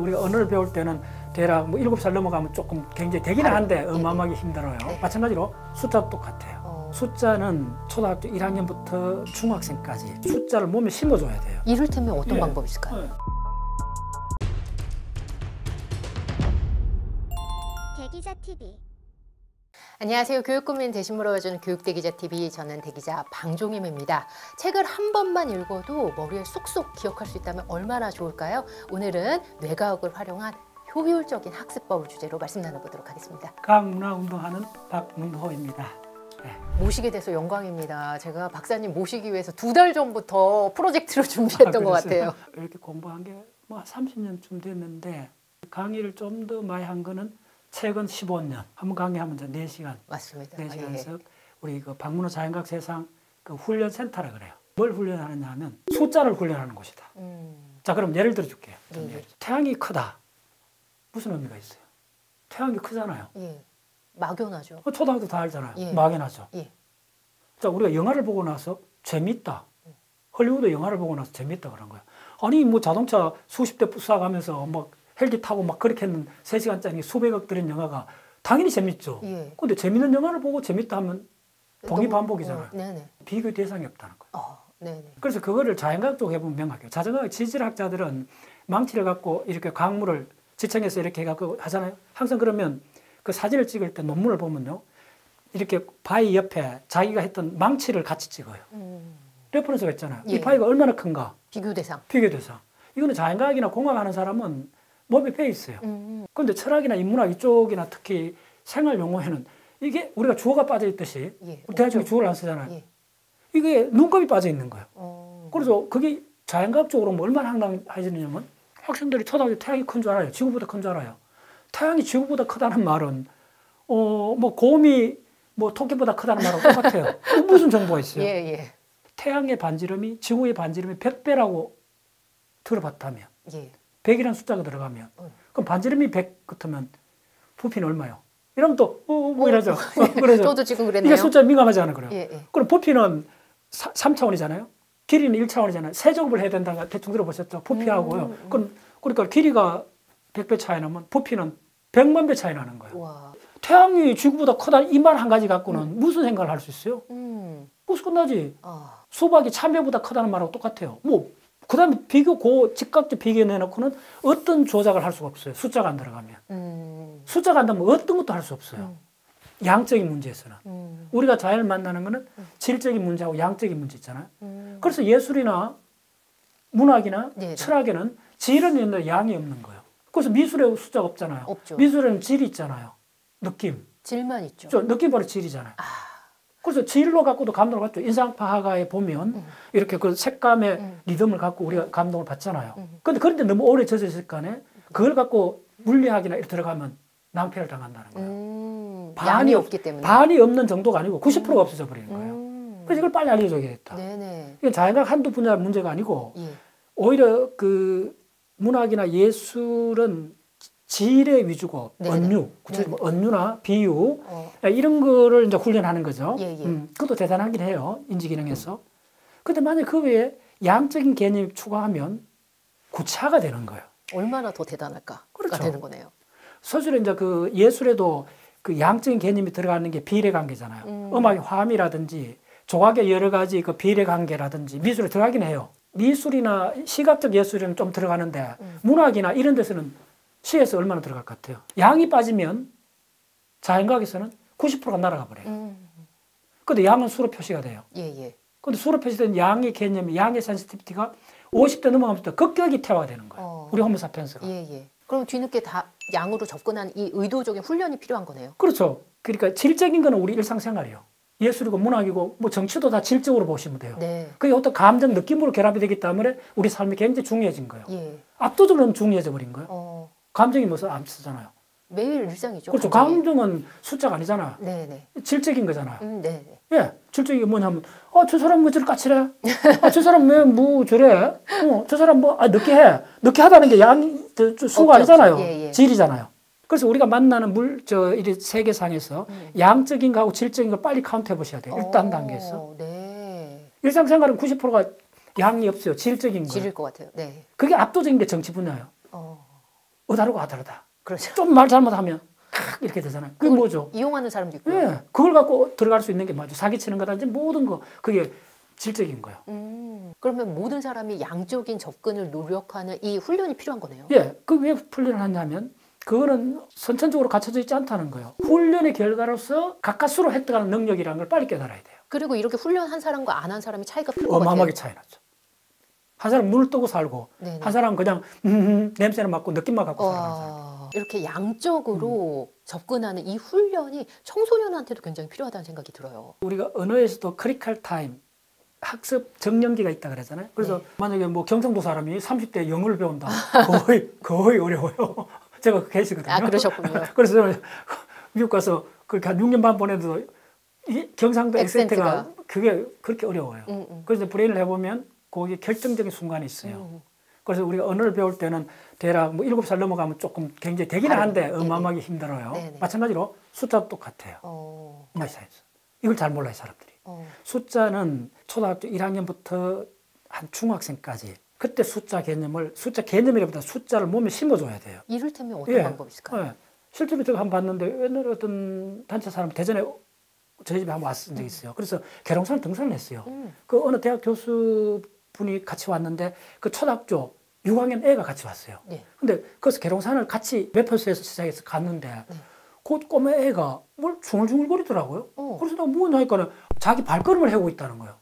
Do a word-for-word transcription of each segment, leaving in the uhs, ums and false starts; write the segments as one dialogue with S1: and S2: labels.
S1: 우리가 언어를 배울 때는 대략 뭐 일곱 살 넘어가면 조금 굉장히 되기는 한데 어마어마하게 힘들어요.
S2: 네.
S1: 마찬가지로 숫자도 똑같아요.
S2: 어.
S1: 숫자는 초등학교 일 학년부터 중학생까지 숫자를 몸에 심어줘야 돼요.
S2: 이를테면 어떤
S1: 예.
S2: 방법이 있을까요?
S1: 네.
S3: 대기자 티비.
S2: 안녕하세요. 교육고민 대신 물어봐주는 교육대기자티비, 저는 대기자 방종임입니다. 책을 한 번만 읽어도 머리에 쏙쏙 기억할 수 있다면 얼마나 좋을까요? 오늘은 뇌과학을 활용한 효율적인 학습법을 주제로 말씀 나눠보도록 하겠습니다.
S1: 과학문화운동하는 박문호입니다. 네.
S2: 모시게 돼서 영광입니다. 제가 박사님 모시기 위해서 두 달 전부터 프로젝트를 준비했던
S1: 아,
S2: 것 같아요.
S1: 이렇게 공부한 게 뭐 삼십 년쯤 됐는데 강의를 좀 더 많이 한 거는 최근 십오 년. 한번 강의하면 이제 네 시간.
S2: 맞습니다.
S1: 네 시간에서
S2: 예.
S1: 우리 그 박문호 자연과학 세상 그 훈련센터라 그래요. 뭘 훈련하느냐 하면 숫자를 훈련하는 곳이다.
S2: 음.
S1: 자, 그럼 예를 들어 줄게요.
S2: 예, 예.
S1: 태양이 크다. 무슨 의미가 있어요? 태양이 크잖아요.
S2: 예. 막연하죠.
S1: 어, 초등학교 다 알잖아요.
S2: 예.
S1: 막연하죠.
S2: 예.
S1: 자, 우리가 영화를 보고 나서 재밌다. 헐리우드 영화를 보고 나서 재밌다 그런 거야. 아니 뭐 자동차 수십 대 부숴가면서 막 헬기 타고 막 그렇게 했는 세 시간짜리 수백억 들인 영화가 당연히 재밌죠.
S2: 예.
S1: 근데 재밌는 영화를 보고 재밌다 하면 동의
S2: 너무-
S1: 반복이잖아요.
S2: 어, 네네.
S1: 비교 대상이 없다는 거예요.
S2: 어, 네네.
S1: 그래서 그거를 자연과학 쪽에 해보면 명확해요. 자전거 지질학자들은 망치를 갖고 이렇게 강물을 지층에서 이렇게 해갖고 하잖아요. 항상 그러면 그 사진을 찍을 때 논문을 보면요. 이렇게 바위 옆에 자기가 했던 망치를 같이 찍어요.
S2: 음.
S1: 레퍼런스가 있잖아요.
S2: 예.
S1: 이 바위가 얼마나 큰가.
S2: 비교 대상.
S1: 비교 대상. 이거는 자연과학이나 공학하는 사람은 몸에 배 있어요.
S2: 음.
S1: 그런데 철학이나 인문학 이쪽이나 특히 생활 용어에는 이게 우리가 주어가 빠져 있듯이
S2: 예.
S1: 우리 대한민국
S2: 없죠.
S1: 주어를 안 쓰잖아요.
S2: 예.
S1: 이게 눈곱이 빠져 있는 거예요.
S2: 어.
S1: 그래서 그게 자연과학적으로 뭐 얼마나 황당해지느냐면 학생들이 초등학교 태양이 큰 줄 알아요. 지구보다 큰 줄 알아요. 태양이 지구보다 크다는 말은 어 뭐 곰이 뭐 토끼보다 크다는 말하고 똑같아요. 무슨 정보가 있어요?
S2: 예, 예.
S1: 태양의 반지름이 지구의 반지름이 백 배라고 들어봤다면
S2: 예.
S1: 백이라는 숫자가 들어가면
S2: 음.
S1: 그럼 반지름이 백 같으면 부피는 얼마요? 이러면 또 어, 뭐 이러죠. 어, 그러죠.
S2: 저도 지금 그랬네요.
S1: 이게 숫자 민감하지 않아 그래요.
S2: 예, 예.
S1: 그럼 부피는 사, 삼 차원이잖아요. 길이는 일 차원이잖아요. 세제곱을 해야 된다는 거 대충 들어보셨죠? 부피하고요.
S2: 음, 음.
S1: 그럼 그러니까 길이가 백 배 차이 나면 부피는 백만 배 차이 나는 거예요.
S2: 와.
S1: 태양이 지구보다 크다 이 말 한 가지 갖고는
S2: 음.
S1: 무슨 생각을 할 수 있어요?
S2: 음.
S1: 무슨 끝나지?
S2: 아.
S1: 수박이 천 배보다 크다는 말하고 똑같아요. 뭐 그다음에 비교 고 직각적 비교 내놓고는 어떤 조작을 할 수가 없어요. 숫자가 안 들어가면.
S2: 음.
S1: 숫자가 안 들어가면 어떤 것도 할 수 없어요.
S2: 음.
S1: 양적인 문제에서는.
S2: 음.
S1: 우리가 자연을 만나는 거는 질적인 문제하고 양적인 문제 있잖아요.
S2: 음.
S1: 그래서 예술이나 문학이나
S2: 네네.
S1: 철학에는 질은 있는데 양이 없는 거예요. 그래서 미술에 숫자가 없잖아요.
S2: 없죠.
S1: 미술에는 질이 있잖아요. 느낌.
S2: 질만 있죠.
S1: 저 느낌 바로 질이잖아요.
S2: 아.
S1: 그래서 질로 갖고도 감동을 받죠. 인상파하가에 보면
S2: 음.
S1: 이렇게 그 색감의
S2: 음.
S1: 리듬을 갖고 우리가 감동을 받잖아요.
S2: 음.
S1: 근데 그런데 너무 오래 젖어 있을 간에 그걸 갖고 물리학이나 이렇게 들어가면 낭패를 당한다는 거예요.
S2: 음.
S1: 반이
S2: 양이
S1: 없-
S2: 없기 때문에.
S1: 반이 없는 정도가 아니고 구십 퍼센트가 없어져 버리는 거예요.
S2: 음.
S1: 그래서 이걸 빨리 알려줘야겠다.
S2: 네네.
S1: 이건 자연과학 한두 분야 문제가 아니고
S2: 예.
S1: 오히려 그 문학이나 예술은 질의 위주고
S2: 네네.
S1: 언유, 구체적으로 뭐 언유나 비유
S2: 어.
S1: 이런 거를 이제 훈련하는 거죠.
S2: 예, 예.
S1: 음, 그것도 대단하긴 해요. 인지기능에서. 근데 만약 그 외에 양적인 개념을 추가하면 구체화가 되는 거예요.
S2: 얼마나 더 대단할까가
S1: 그렇죠.
S2: 되는 거네요.
S1: 서술에 이제 그 예술에도 그 양적인 개념이 들어가는 게 비례 관계잖아요.
S2: 음.
S1: 음악의 화음이라든지 조각의 여러 가지 그 비례 관계라든지 미술에 들어가긴 해요. 미술이나 시각적 예술에는 좀 들어가는데
S2: 음.
S1: 문학이나 이런 데서는 시에서 얼마나 들어갈 것 같아요. 양이 빠지면 자연과학에서는 구십 퍼센트가 날아가 버려요.
S2: 음.
S1: 근데 양은 수로 표시가 돼요.
S2: 예, 예.
S1: 근데 수로 표시된 양의 개념이 양의 센시티비티가 오십 대 넘어가면서 급격히 퇴화되는 거예요.
S2: 어.
S1: 우리 호모사피엔스가.
S2: 예, 예. 그럼 뒤늦게 다 양으로 접근한 이 의도적인 훈련이 필요한 거네요.
S1: 그렇죠. 그러니까 질적인 거는 우리 일상생활이에요. 예술이고 문학이고 뭐 정치도 다 질적으로 보시면 돼요.
S2: 네.
S1: 그게 어떤 감정, 느낌으로 결합이 되기 때문에 우리 삶이 굉장히 중요해진 거예요.
S2: 예.
S1: 압도적으로 중요해져 버린 거예요.
S2: 어.
S1: 감정이 무슨 안 쓰잖아요.
S2: 매일 일상이죠.
S1: 그렇죠.
S2: 감정이.
S1: 감정은 숫자가 아니잖아요.
S2: 네네.
S1: 질적인 거잖아요.
S2: 음, 네네.
S1: 예, 질적인 게 뭐냐면, 어, 저 사람 뭐 저렇게 까칠해? 아, 저 사람 왜 뭐 저래? 어, 저 사람 뭐, 아, 늦게 해. 늦게 하다는 게 양, 저, 저 수가
S2: 없죠,
S1: 아니잖아요.
S2: 없죠. 예, 예.
S1: 질이잖아요. 그래서 우리가 만나는 물, 저, 이 세계상에서
S2: 음.
S1: 양적인 거하고 질적인 거 빨리 카운트해 보셔야 돼요. 일 단
S2: 어,
S1: 단계에서.
S2: 네.
S1: 일상생활은 구십 퍼센트가 양이 없어요. 질적인 거.
S2: 질일 것 같아요. 네.
S1: 그게 압도적인 게 정치 분야예요.
S2: 어.
S1: 어다르고 아다르다.
S2: 그렇죠.
S1: 좀 말 잘못하면 칵 이렇게 되잖아요. 그게
S2: 그걸
S1: 뭐죠?
S2: 이용하는 사람도 있고요.
S1: 예, 그걸 갖고 들어갈 수 있는 게 맞죠. 사기치는 거든지 모든 거 그게 질적인 거예요.
S2: 음, 그러면 모든 사람이 양적인 접근을 노력하는 이 훈련이 필요한 거네요.
S1: 예, 그 왜 훈련을 하냐면 그거는 선천적으로 갖춰져 있지 않다는 거예요. 훈련의 결과로서 가까스로 획득하는 능력이라는 걸 빨리 깨달아야 돼요.
S2: 그리고 이렇게 훈련한 사람과 안 한 사람이 차이가 클 것 같아요.
S1: 어마어마하게 차이 나죠. 한 사람 눈을 뜨고 살고
S2: 네네.
S1: 한 사람은 그냥 음, 냄새는 맡고 느낌만 갖고 살아가는 사람.
S2: 와, 이렇게 양적으로 음. 접근하는 이 훈련이 청소년한테도 굉장히 필요하다는 생각이 들어요.
S1: 우리가 언어에서도 크리칼 타임, 학습 정년기가 있다 그러잖아요. 그래서
S2: 네.
S1: 만약에 뭐 경상도 사람이 삼십 대 영어를 배운다. 거의 거의 어려워요. 제가 계시거든요.
S2: 아, 그러셨군요.
S1: 그래서 저는 미국 가서 그렇게 한 육 년 반 보내도 이 경상도 액센트가, 액센트가 그게 그렇게 어려워요. 음, 음. 그래서 브레인을 해보면 거기에 결정적인 순간이 있어요. 음. 그래서 우리가 언어를 배울 때는 대략 뭐 일곱 살 넘어가면 조금 굉장히 되기는 한데 어마어마하게 힘들어요. 네네. 마찬가지로 숫자도 똑같아요. 어. 사이언스. 이걸 잘 몰라요, 사람들이. 어. 숫자는 초등학교 일 학년부터 한 중학생까지 그때 숫자 개념을 숫자 개념이라보다 숫자를 몸에 심어줘야 돼요.
S2: 이를테면 어떤
S1: 예.
S2: 방법이 있을까요?
S1: 예. 실제로 제가 한번 봤는데 옛날에 어떤 단체 사람 대전에 저희 집에 한번 왔은 적이 있어요. 그래서 계룡산 등산을 했어요. 음. 그 어느 대학 교수분이 같이 왔는데 그 초등학교 육 학년 애가 같이 왔어요. 네. 근데 거기서 계룡산을 같이 매표소에서 시작해서 갔는데 네. 그 꼬마 애가 뭘 중얼중얼거리더라고요. 어. 그래서 내가 뭐냐 하니까 자기 발걸음을 해오고 있다는 거예요.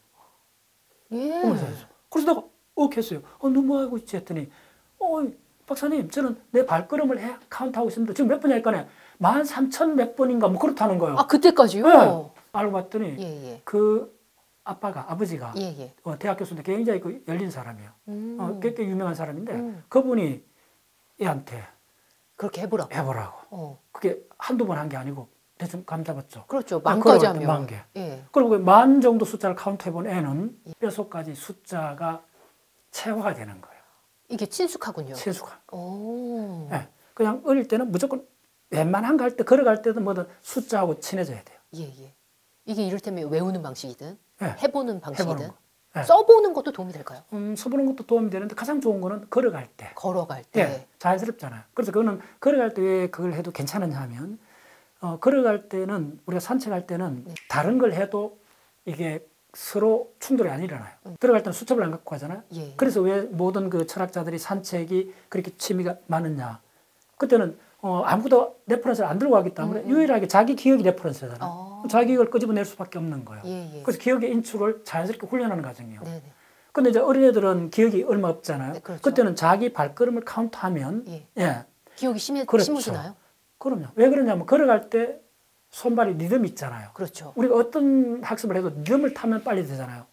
S2: 예.
S1: 그래서 내가 어 했어요. 어, 너 뭐 하고 있지 했더니 어 박사님 저는 내 발걸음을 해 카운트하고 있습니다. 지금 몇 번이니까 만 삼천 몇 번인가 뭐 그렇다는 거예요.
S2: 아 그때까지요?
S1: 네. 알고 봤더니
S2: 예, 예.
S1: 그 아빠가 아버지가
S2: 예, 예.
S1: 어, 대학 교수인데 굉장히 그 열린 사람이에요.
S2: 음.
S1: 어, 꽤, 꽤 유명한 사람인데
S2: 음.
S1: 그분이 얘한테
S2: 그렇게 해보라고.
S1: 해보라고.
S2: 어.
S1: 그게 한두 번 한 게 아니고 대충 감 잡았죠.
S2: 그렇죠. 만까지 하면.
S1: 만 개.
S2: 예.
S1: 그리고 만 정도 숫자를 카운트해본 애는 예. 뼛속까지 숫자가 체화가 되는 거예요.
S2: 이게 친숙하군요.
S1: 친숙한 거.
S2: 오.
S1: 네. 그냥 어릴 때는 무조건 웬만한 거 할 때 걸어갈 때도 뭐든 숫자하고 친해져야 돼요.
S2: 예, 예. 이게 이를테면 외우는 방식이든
S1: 네.
S2: 해보는 방식이든
S1: 해보는 네.
S2: 써보는 것도 도움이 될까요?
S1: 음, 써보는 것도 도움이 되는데 가장 좋은 거는 걸어갈 때.
S2: 걸어갈 때.
S1: 예, 자연스럽잖아요. 그래서 그거는 걸어갈 때 왜 그걸 해도 괜찮으냐 하면 어, 걸어갈 때는 우리가 산책할 때는 네. 다른 걸 해도 이게 서로 충돌이 안 일어나요. 음. 들어갈 때는 수첩을 안 갖고 가잖아요. 예. 그래서 왜 모든 그 철학자들이 산책이 그렇게 취미가 많았냐. 그때는 어, 아무도 레퍼런스를 안 들고 가기 때문에 음, 음. 유일하게 자기 기억이 레퍼런스잖아요. 어. 자기 기억을 끄집어낼 수밖에 없는 거예요. 예, 예. 그래서 기억의 인출을 자연스럽게 훈련하는 과정이에요. 네네. 근데 이제 어린애들은 기억이 얼마 없잖아요. 네, 그렇죠. 그때는 자기 발걸음을 카운트하면
S2: 예.
S1: 예.
S2: 기억이 심해,
S1: 그렇죠.
S2: 심어지나요?
S1: 그럼요. 왜 그러냐면 걸어갈 때 손발이 리듬이 있잖아요.
S2: 그렇죠.
S1: 우리가 어떤 학습을 해도 리듬을 타면 빨리 되잖아요.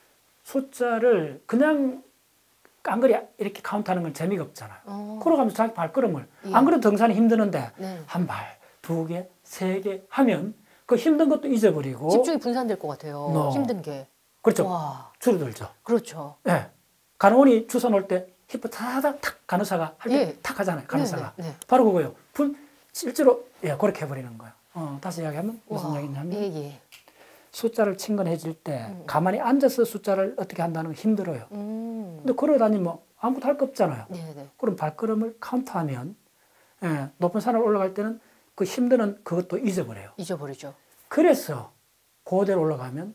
S1: 숫자를 그냥 깡그리 이렇게 카운트하는 건 재미가 없잖아요. 어. 걸어가면서 자기 발걸음을 예. 안 그래도 등산이 힘드는데 네. 한 발, 두 개, 세 개 하면 그 힘든 것도 잊어버리고
S2: 집중이 분산될 것 같아요. no. 힘든 게.
S1: 그렇죠.
S2: 와.
S1: 줄어들죠.
S2: 그렇죠.
S1: 예. 네. 간호원이 주사 놓을 때 히프 타다닥 탁 간호사가 할 때
S2: 예.
S1: 탁 하잖아요. 간호사가.
S2: 네, 네, 네.
S1: 바로 그거예요. 분 실제로 예 그렇게 해버리는 거예요. 어, 다시 이야기하면 무슨 이야기냐면
S2: 예, 예.
S1: 숫자를 친근해질 때
S2: 음.
S1: 가만히 앉아서 숫자를 어떻게 한다는 건 힘들어요. 음. 근데 걸어다니면 아무것도 할 거 없잖아요. 네네. 그럼 발걸음을 카운트하면 예, 높은 산을 올라갈 때는 그 힘드는 그것도 잊어버려요.
S2: 잊어버리죠.
S1: 그래서 고대로 올라가면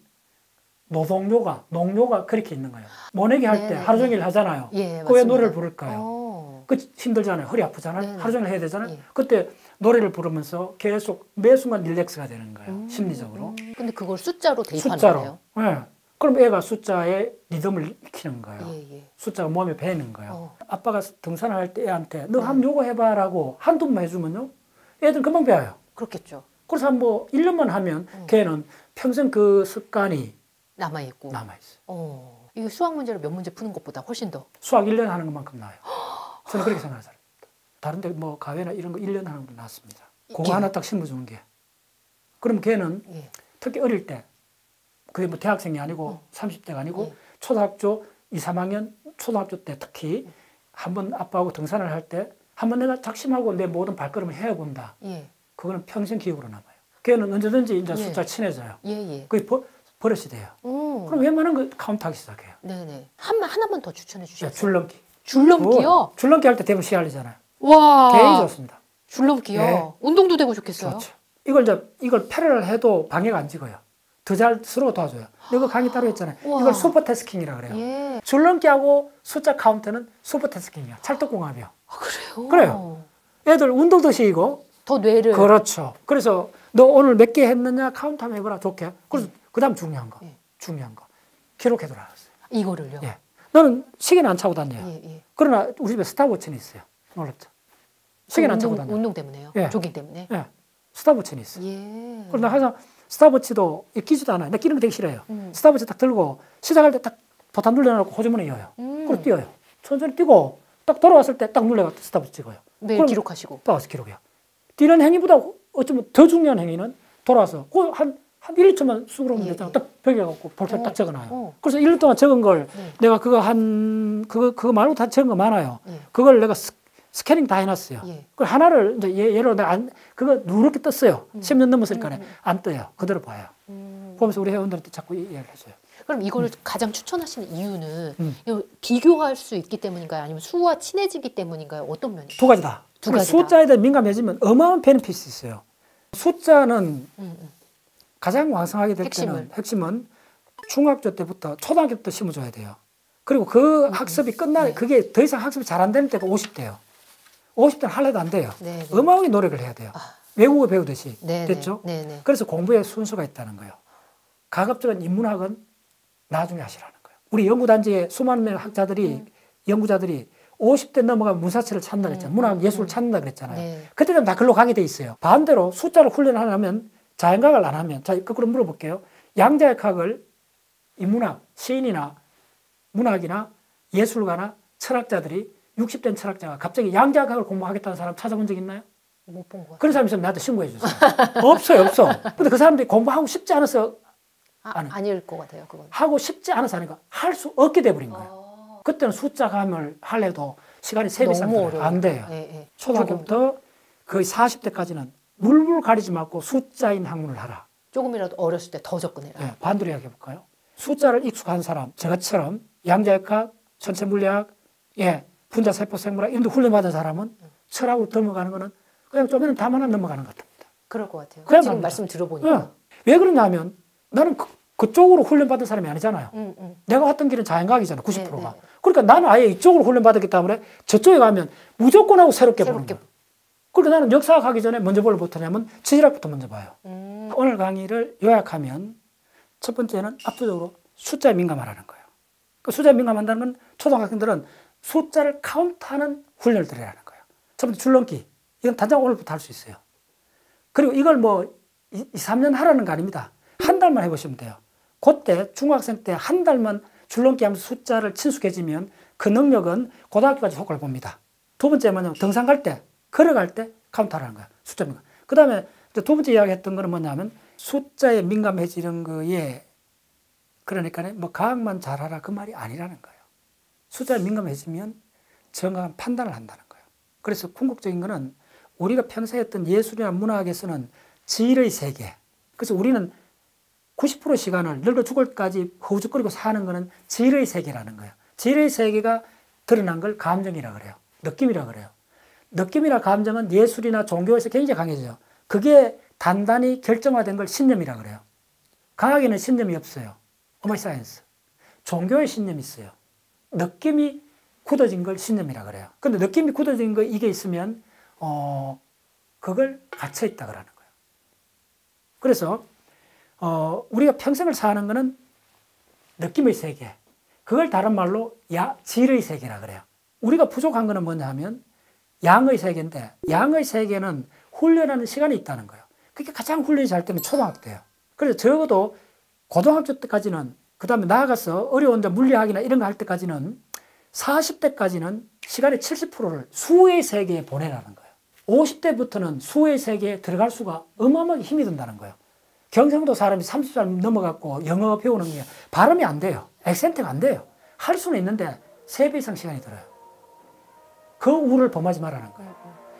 S1: 노동요가, 농요가 그렇게 있는 거예요. 모내기 할 때 하루 종일 하잖아요.
S2: 예,
S1: 그 왜 노래를 부를까요?
S2: 오.
S1: 그 힘들잖아요. 허리 아프잖아요.
S2: 네네.
S1: 하루 종일 해야 되잖아요.
S2: 예.
S1: 그때 노래를 부르면서 계속 매 순간 릴렉스가 되는 거예요. 음, 심리적으로.
S2: 음. 근데 그걸 숫자로 대입하는
S1: 숫자로.
S2: 거예요?
S1: 네. 그럼 애가 숫자에 리듬을 익히는 거예요.
S2: 예, 예.
S1: 숫자가 몸에 배는 거예요.
S2: 어.
S1: 아빠가 등산을 할 때 애한테 너 한번 요거 해봐라고 한두 번만 해주면요. 애들 금방 배워요.
S2: 그렇겠죠.
S1: 그래서 한 뭐 일 년만 하면 음. 걔는 평생 그 습관이
S2: 남아있고.
S1: 남아있어요.
S2: 어. 이게 수학 문제를 몇 문제 푸는 것보다 훨씬 더.
S1: 수학 일 년 하는 것만큼 나아요. 저는 그렇게 생각하는 사람입니다. 다른데 뭐 가외나 이런 거 일 년 하는 것도 낫습니다. 그거 예. 하나 딱 심어주는 게. 그럼 걔는
S2: 예.
S1: 특히 어릴 때 그게 뭐 대학생이 아니고 어. 삼십 대가 아니고 예. 초등학교 이, 삼 학년 초등학교 때 특히 예. 한번 아빠하고 등산을 할 때 한번 내가 작심하고 내 모든 발걸음을 해본다. 예. 그거는 평생 기억으로 남아요. 걔는 언제든지 이제 숫자 예. 친해져요. 예, 예. 그게 버, 버릇이 돼요. 음. 그럼 웬만한 거 카운트하기 시작해요.
S2: 네네. 한, 하나만 더 추천해 주시죠.
S1: 예, 줄넘기.
S2: 줄넘기요?
S1: 어, 줄넘기 할 때 대부분 시알리잖아요.
S2: 와.
S1: 굉장히 좋습니다.
S2: 줄넘기요.
S1: 네.
S2: 운동도 되고 좋겠어요.
S1: 그렇죠. 이걸 이제 이걸 패러를 해도 방해가 안 찍어요. 더 잘 서로 도와줘요. 이거 강의 따로 했잖아요.
S2: 우와.
S1: 이걸 슈퍼태스킹이라 그래요.
S2: 예.
S1: 줄넘기하고 숫자 카운트는 슈퍼태스킹이야. 찰떡궁합이요.
S2: 아, 그래요?
S1: 그래요. 애들 운동도 시키고.
S2: 더 뇌를.
S1: 그렇죠. 그래서 너 오늘 몇 개 했느냐 카운트 한번 해보라. 좋게. 그래서
S2: 예.
S1: 그다음 중요한 거.
S2: 예.
S1: 중요한 거. 기록해 두라였어요.
S2: 이거를요?
S1: 예. 너는 시계는 안 차고 다녀요.
S2: 예, 예.
S1: 그러나 우리 집에 스타워치는 있어요. 놀랍죠. 시계는 안 차고
S2: 운동,
S1: 다녀요.
S2: 운동 때문에요?
S1: 예.
S2: 조깅 때문에?
S1: 예. 스타워치는 있어요.
S2: 예.
S1: 그러나 항상 스타워치도 끼지도 않아요. 나 끼는 거 되게 싫어요.
S2: 음.
S1: 스타워치 딱 들고 시작할 때 딱 버튼 눌러놓고 호주머니에 넣어요.
S2: 음.
S1: 그리고 뛰어요. 천천히 뛰고 딱 돌아왔을 때 딱 눌러서 스타워치 찍어요.
S2: 매일
S1: 그럼
S2: 기록하시고.
S1: 또 와서 기록해요. 뛰는 행위보다 어쩌면 더 중요한 행위는 돌아와서 한, 한 일, 이 초만 쑥으로
S2: 예,
S1: 예, 딱
S2: 예.
S1: 벽에 갖고 볼펜
S2: 어,
S1: 딱 적어놔요.
S2: 어.
S1: 그래서 일 년 동안 적은 걸
S2: 네.
S1: 내가 그거 한, 그거, 그거 말고 다 적은 거 많아요.
S2: 예.
S1: 그걸 내가 스, 스캐닝 다 해놨어요.
S2: 예.
S1: 그 하나를 이제 예, 예로 내가 안, 그거 누렇게 떴어요.
S2: 음.
S1: 십 년 넘었으니까
S2: 음, 음.
S1: 안 떠요. 그대로 봐요.
S2: 음.
S1: 보면서 우리 회원들한테 자꾸 이야기를 해줘요.
S2: 그럼 이걸 가장 추천하시는 이유는
S1: 음.
S2: 이거 비교할 수 있기 때문인가요? 아니면 수와 친해지기 때문인가요? 어떤 면이에요?
S1: 두 가지다.
S2: 두 가지다.
S1: 숫자에 대해 민감해지면 어마어마한 베네핏이 있어요. 숫자는
S2: 음, 음.
S1: 가장 왕성하게 될
S2: 핵심을.
S1: 때는 핵심은 중학교 때부터 초등학교 때부터 심어줘야 돼요. 그리고 그 학습이 끝나
S2: 네.
S1: 그게 더 이상 학습이 잘 안 되는 때가 오십 대예요. 오십 대는 할래도 안 돼요.
S2: 네, 네.
S1: 어마어마하게 노력을 해야 돼요.
S2: 아.
S1: 외국어 배우듯이.
S2: 네,
S1: 됐죠?
S2: 네, 네.
S1: 그래서 공부에 순서가 있다는 거예요. 가급적인 인문학은 나중에 하시라는 거예요. 우리 연구단지에 수많은 명의 학자들이
S2: 음.
S1: 연구자들이 오십 대 넘어가면 문사체를 찾는다 그랬잖아요.
S2: 음,
S1: 문학
S2: 음,
S1: 예술을
S2: 음.
S1: 찾는다 그랬잖아요.
S2: 네.
S1: 그때 되면 다 글로 가게 돼 있어요. 반대로 숫자를 훈련하려면 자연과학을 안 하면, 자, 거꾸로 물어볼게요. 양자역학을 인문학, 시인이나 문학이나 예술가나 철학자들이 육십 대 철학자가 갑자기 양자역학을 공부하겠다는 사람 찾아본 적 있나요?
S2: 못 본 것 같아요.
S1: 그런 사람이 있으면 나한테 신고해 주세요. 없어요, 없어. 근데 그 사람들이 공부하고 싶지 않아서
S2: 아,
S1: 안 해요.
S2: 아닐 것 같아요, 그건.
S1: 하고 싶지 않아서 하니까 할 수 없게 돼버린 거예요.
S2: 어.
S1: 그때는 숫자 감을 하려도 시간이 세 배 이상
S2: 너무
S1: 들어요.
S2: 어려워요.
S1: 안 돼요.
S2: 예, 예.
S1: 초등학교부터 거의 사십 대까지는 물불 가리지 말고 숫자인 학문을 하라.
S2: 조금이라도 어렸을 때 더 접근해라.
S1: 예, 반대로 이야기해 볼까요? 숫자를 익숙한 사람, 저처럼 양자역학, 천체물리학, 예, 분자세포생물학 이런 데 훈련받은 사람은 철학으로 넘어가는 거는 그냥 좀에는 다만 넘어가는 것 같습니다.
S2: 그럴 것 같아요.
S1: 그냥
S2: 지금
S1: 갑니다.
S2: 말씀 들어보니까.
S1: 예. 왜 그러냐면 나는 그, 그쪽으로 훈련받은 사람이 아니잖아요.
S2: 음, 음.
S1: 내가 왔던 길은 자연과학이잖아, 구십 퍼센트가.
S2: 네, 네.
S1: 그러니까 나는 아예 이쪽으로 훈련받았기 때문에 저쪽에 가면 무조건 하고 새롭게, 보는
S2: 새롭게.
S1: 거예요. 그러니까 나는 역사학 하기 전에 먼저 뭘 못하냐면 지질학부터 먼저 봐요.
S2: 음.
S1: 오늘 강의를 요약하면 첫 번째는 압도적으로 숫자에 민감하라는 거예요. 그 숫자에 민감한다는 건 초등학생들은 숫자를 카운트하는 훈련을 들으라는 거예요. 첫 번째 줄넘기. 이건 단장 오늘부터 할 수 있어요. 그리고 이걸 뭐 이, 삼 년 하라는 거 아닙니다. 한 달만 해보시면 돼요. 그때 중학생 때 한 달만 줄넘기 하면서 숫자를 친숙해지면 그 능력은 고등학교까지 효과를 봅니다. 두 번째 뭐냐면 등산 갈 때, 걸어갈 때 카운트하라는 거예요. 숫자 민감. 그 다음에 두 번째 이야기했던 거는 뭐냐면 숫자에 민감해지는 거에 그러니까 뭐 과학만 잘하라 그 말이 아니라는 거예요. 숫자에 민감해지면 정확한 판단을 한다는 거예요. 그래서 궁극적인 거는 우리가 평소에 했던 예술이나 문학에서는 질의 세계. 그래서 우리는 구십 퍼센트 시간을 늙어 죽을 때까지 허우적거리고 사는 거는 질의 세계라는 거예요. 질의 세계가 드러난 걸 감정이라 그래요. 느낌이라 그래요. 느낌이나 감정은 예술이나 종교에서 굉장히 강해져요. 그게 단단히 결정화된 걸 신념이라 그래요. 과학에는 신념이 없어요. 오마이 사이언스. 종교에 신념이 있어요. 느낌이 굳어진 걸 신념이라 그래요. 근데 느낌이 굳어진 거 이게 있으면 어 그걸 갇혀 있다 그러는 거예요. 그래서 어 우리가 평생을 사는 거는 느낌의 세계. 그걸 다른 말로 야 질의 세계라 그래요. 우리가 부족한 거는 뭐냐 하면 양의 세계인데 양의 세계는 훈련하는 시간이 있다는 거예요. 그게 가장 훈련이 잘 되면 초등학교 때예요. 그래서 적어도 고등학교 때까지는 그 다음에 나아가서 어려운 물리학이나 이런 거 할 때까지는 사십 대까지는 시간의 칠십 퍼센트를 수의 세계에 보내라는 거예요. 오십 대부터는 수의 세계에 들어갈 수가 어마어마하게 힘이 든다는 거예요. 경상도 사람이 삼십 살 넘어갔고 영어 배우는 게 발음이 안 돼요. 액센트가 안 돼요. 할 수는 있는데 세 배 이상 시간이 들어요. 그 우를 범하지 말라는 거예요.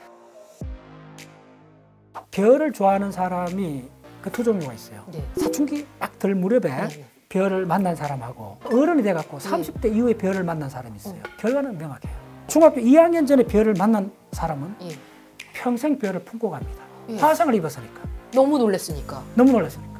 S1: 별을 좋아하는 사람이 그 두 종류가 있어요.
S2: 네.
S1: 사춘기 막 들 무렵에
S2: 네.
S1: 별을 만난 사람하고 어른이 돼갖고 삼십 대 이후에 별을 만난 사람이 있어요.
S2: 어.
S1: 결과는 명확해요. 중학교 이 학년 전에 벼를 만난 사람은
S2: 예.
S1: 평생 벼를 품고 갑니다.
S2: 예.
S1: 화상을 입었으니까.
S2: 너무 놀랐으니까.
S1: 너무 놀랐습니다.